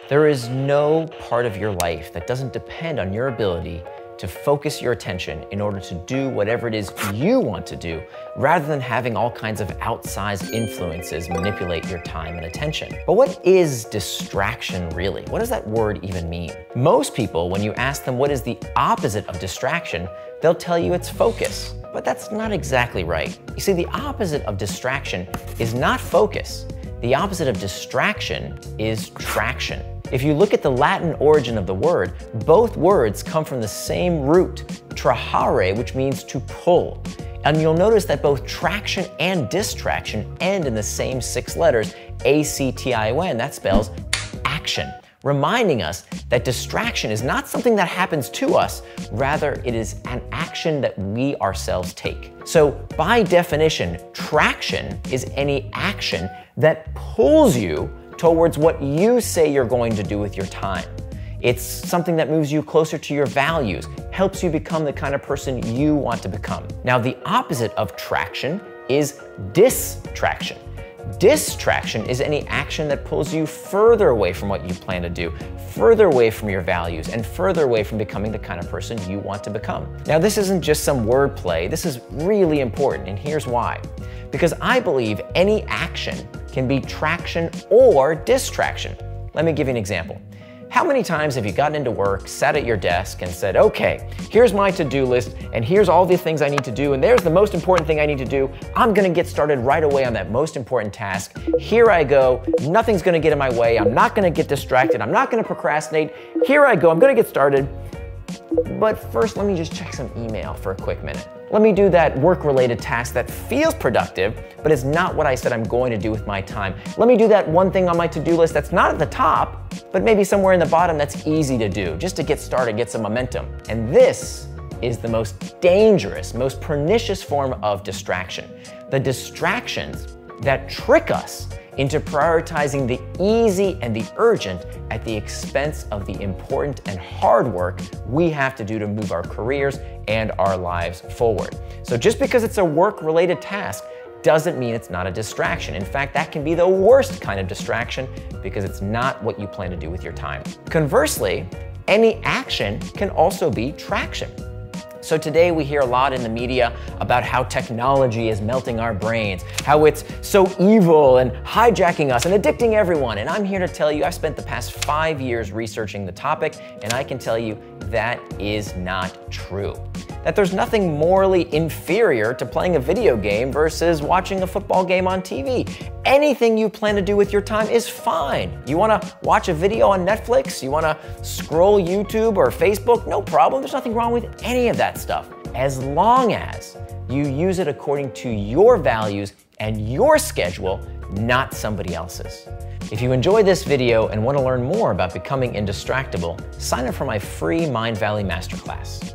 There is no part of your life that doesn't depend on your ability to focus your attention in order to do whatever it is you want to do, rather than having all kinds of outsized influences manipulate your time and attention. But what is distraction really? What does that word even mean? Most people, when you ask them what is the opposite of distraction, they'll tell you it's focus. But that's not exactly right. You see, the opposite of distraction is not focus. The opposite of distraction is traction. If you look at the Latin origin of the word, both words come from the same root, trahare, which means to pull. And you'll notice that both traction and distraction end in the same 6 letters, A-C-T-I-O-N, that spells action, reminding us that distraction is not something that happens to us, rather it is an action that we ourselves take. So by definition, traction is any action that pulls you towards what you say you're going to do with your time. It's something that moves you closer to your values, helps you become the kind of person you want to become. Now, the opposite of traction is distraction. Distraction is any action that pulls you further away from what you plan to do, further away from your values, and further away from becoming the kind of person you want to become. Now, this isn't just some wordplay. This is really important, and here's why. Because I believe any action can be traction or distraction. Let me give you an example. How many times have you gotten into work, sat at your desk, and said, okay, here's my to-do list, and here's all the things I need to do, and there's the most important thing I need to do. I'm gonna get started right away on that most important task. Here I go, nothing's gonna get in my way, I'm not gonna get distracted, I'm not gonna procrastinate. Here I go, I'm gonna get started. But first, let me just check some email for a quick minute. Let me do that work-related task that feels productive, but is not what I said I'm going to do with my time. Let me do that one thing on my to-do list that's not at the top, but maybe somewhere in the bottom that's easy to do, just to get started, get some momentum. And this is the most dangerous, most pernicious form of distraction. The distractions that trick us into prioritizing the easy and the urgent at the expense of the important and hard work we have to do to move our careers and our lives forward. So just because it's a work-related task doesn't mean it's not a distraction. In fact, that can be the worst kind of distraction because it's not what you plan to do with your time. Conversely, any action can also be traction. So today we hear a lot in the media about how technology is melting our brains, how it's so evil and hijacking us and addicting everyone. And I'm here to tell you, I've spent the past 5 years researching the topic, and I can tell you that is not true. That there's nothing morally inferior to playing a video game versus watching a football game on TV. Anything you plan to do with your time is fine. You wanna watch a video on Netflix? You wanna scroll YouTube or Facebook? No problem, there's nothing wrong with any of that stuff, as long as you use it according to your values and your schedule, not somebody else's. If you enjoyed this video and want to learn more about becoming indistractable, sign up for my free Mind Valley Masterclass.